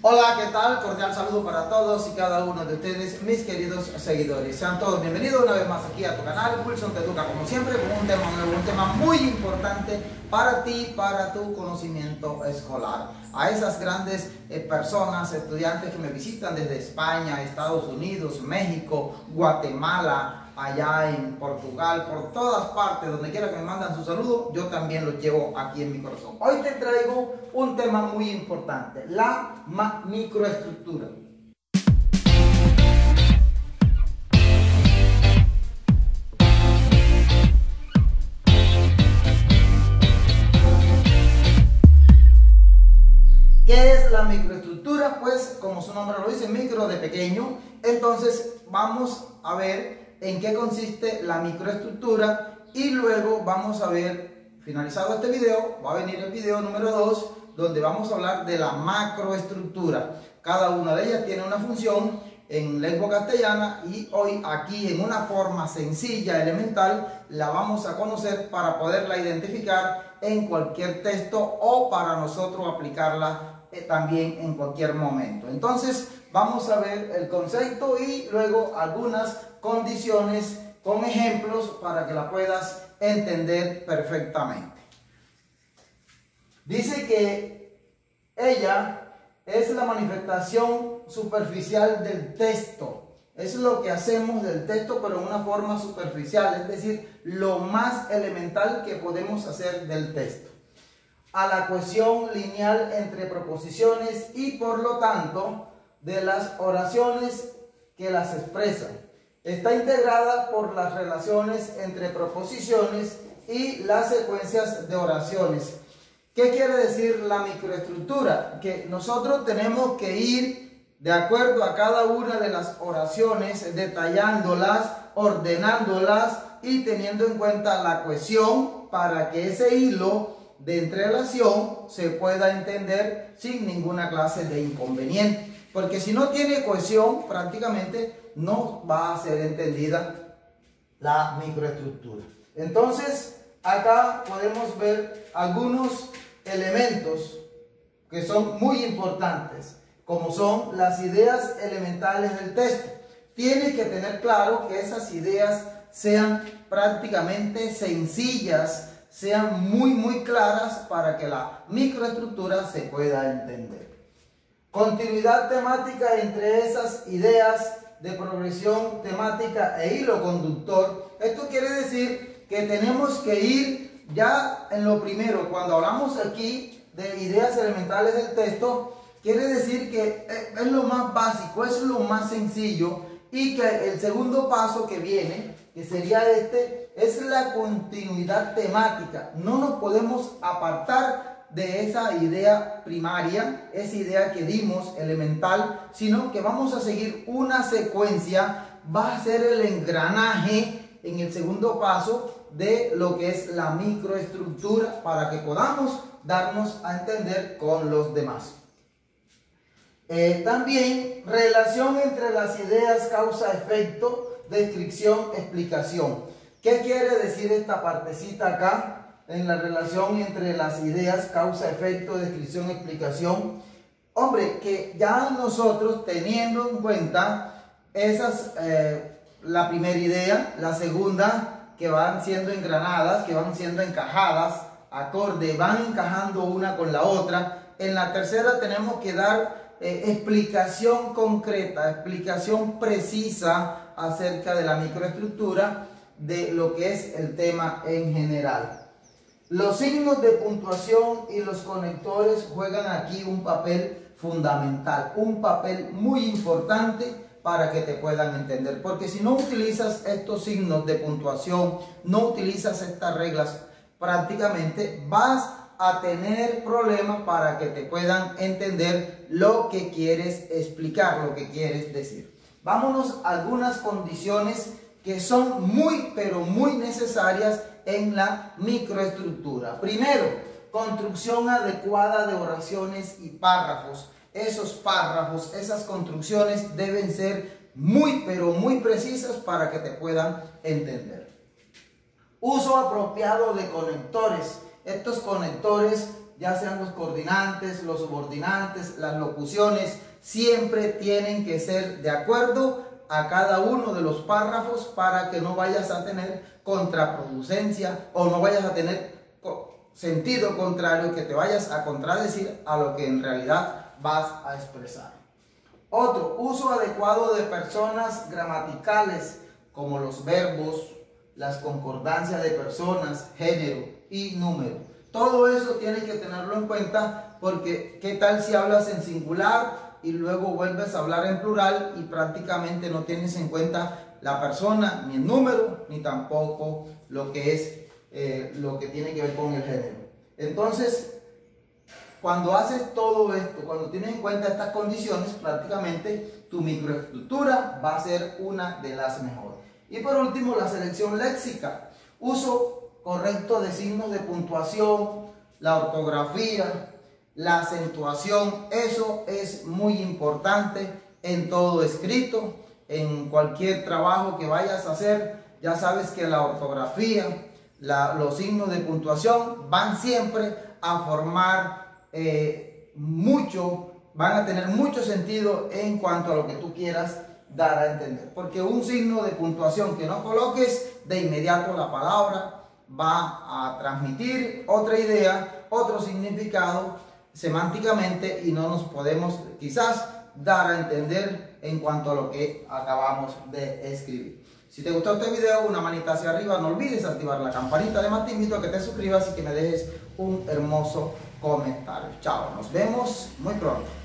Hola, ¿qué tal? Cordial saludo para todos y cada uno de ustedes, mis queridos seguidores. Sean todos bienvenidos una vez más aquí a tu canal, Wilson Te Educa, como siempre, con un tema nuevo, un tema muy importante para ti, para tu conocimiento escolar. A esas grandes personas, estudiantes que me visitan desde España, Estados Unidos, México, Guatemala, allá en Portugal, por todas partes, donde quiera que me mandan su saludo, yo también los llevo aquí en mi corazón. Hoy te traigo un tema muy importante, la microestructura. ¿Qué es la microestructura? Pues como su nombre lo dice, micro de pequeño. Entonces vamos a ver en qué consiste la microestructura y luego vamos a ver, finalizado este video, va a venir el video número 2, donde vamos a hablar de la macroestructura. Cada una de ellas tiene una función en lengua castellana y hoy aquí en una forma sencilla, elemental, la vamos a conocer para poderla identificar en cualquier texto o para nosotros aplicarla también en cualquier momento. Entonces vamos a ver el concepto y luego algunas condiciones con ejemplos para que la puedas entender perfectamente. Dice que ella es la manifestación superficial del texto. Es lo que hacemos del texto, pero en una forma superficial, es decir, lo más elemental que podemos hacer del texto. A la cohesión lineal entre proposiciones y por lo tanto de las oraciones que las expresan. Está integrada por las relaciones entre proposiciones y las secuencias de oraciones. ¿Qué quiere decir la microestructura? Que nosotros tenemos que ir de acuerdo a cada una de las oraciones, detallándolas, ordenándolas y teniendo en cuenta la cohesión para que ese hilo de entrelación se pueda entender sin ninguna clase de inconveniente. Porque si no tiene cohesión, prácticamente no va a ser entendida la microestructura. Entonces, acá podemos ver algunos elementos que son muy importantes, como son las ideas elementales del texto. Tienes que tener claro que esas ideas sean prácticamente sencillas, sean muy claras para que la microestructura se pueda entender. Continuidad temática entre esas ideas de progresión temática e hilo conductor. Esto quiere decir que tenemos que ir ya en lo primero. Cuando hablamos aquí de ideas elementales del texto, quiere decir que es lo más básico, es lo más sencillo, y que el segundo paso que viene, que sería este, es la continuidad temática. No nos podemos apartar de esa idea primaria, esa idea que dimos elemental, sino que vamos a seguir una secuencia. Va a ser el engranaje en el segundo paso de lo que es la microestructura para que podamos darnos a entender con los demás. También relación entre las ideas causa-efecto, descripción, explicación. ¿Qué quiere decir esta partecita acá? En la relación entre las ideas causa, efecto, descripción, explicación. Hombre, que ya nosotros teniendo en cuenta esas, la primera idea, la segunda, que van siendo engranadas, que van siendo encajadas, acorde, van encajando una con la otra. En la tercera tenemos que dar explicación concreta, explicación precisa acerca de la microestructura, de lo que es el tema en general. Los signos de puntuación y los conectores juegan aquí un papel fundamental, un papel muy importante para que te puedan entender. Porque si no utilizas estos signos de puntuación, no utilizas estas reglas, prácticamente vas a tener problemas para que te puedan entender lo que quieres explicar, lo que quieres decir. Vámonos a algunas condiciones que son muy, pero muy necesarias en la microestructura. Primero, construcción adecuada de oraciones y párrafos. Esos párrafos, esas construcciones deben ser muy, pero muy precisas para que te puedan entender. Uso apropiado de conectores. Estos conectores ya sean los coordinantes, los subordinantes, las locuciones, siempre tienen que ser de acuerdo a cada uno de los párrafos para que no vayas a tener contraproducencia o no vayas a tener sentido contrario, que te vayas a contradecir a lo que en realidad vas a expresar. Otro, uso adecuado de personas gramaticales como los verbos, las concordancias de personas, género y número. Todo eso tienes que tenerlo en cuenta, porque ¿qué tal si hablas en singular y luego vuelves a hablar en plural y prácticamente no tienes en cuenta la persona, ni el número, ni tampoco lo que es lo que tiene que ver con el género? Entonces, cuando haces todo esto, cuando tienes en cuenta estas condiciones, prácticamente tu microestructura va a ser una de las mejores. Y por último, la selección léxica. Uso correcto de signos de puntuación, la ortografía, la acentuación. Eso es muy importante en todo escrito, en cualquier trabajo que vayas a hacer. Ya sabes que la ortografía, los signos de puntuación van siempre a formar van a tener mucho sentido en cuanto a lo que tú quieras dar a entender, porque un signo de puntuación que no coloques, de inmediato la palabra va a transmitir otra idea, otro significado semánticamente, y no nos podemos quizás dar a entender en cuanto a lo que acabamos de escribir. Si te gustó este video, una manita hacia arriba, no olvides activar la campanita. Además te invito a que te suscribas y que me dejes un hermoso comentario. Chao, nos vemos muy pronto.